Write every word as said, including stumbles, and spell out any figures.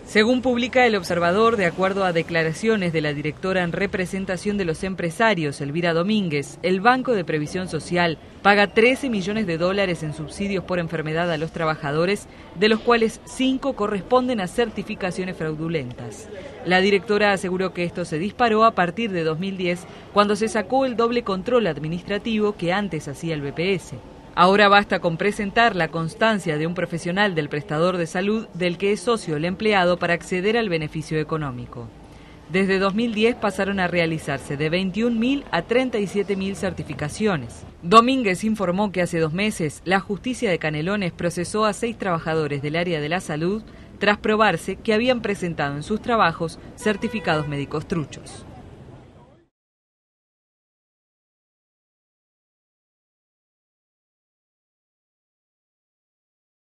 Según publica El Observador, de acuerdo a declaraciones de la directora en representación de los empresarios, Elvira Domínguez, el Banco de Previsión Social paga trece millones de dólares en subsidios por enfermedad a los trabajadores, de los cuales cinco corresponden a certificaciones fraudulentas. La directora aseguró que esto se disparó a partir de dos mil diez, cuando se sacó el doble control administrativo que antes hacía el B P S. Ahora basta con presentar la constancia de un profesional del prestador de salud del que es socio el empleado para acceder al beneficio económico. Desde dos mil diez pasaron a realizarse de veintiún mil a treinta y siete mil certificaciones. Domínguez informó que hace dos meses la justicia de Canelones procesó a seis trabajadores del área de la salud tras probarse que habían presentado en sus trabajos certificados médicos truchos.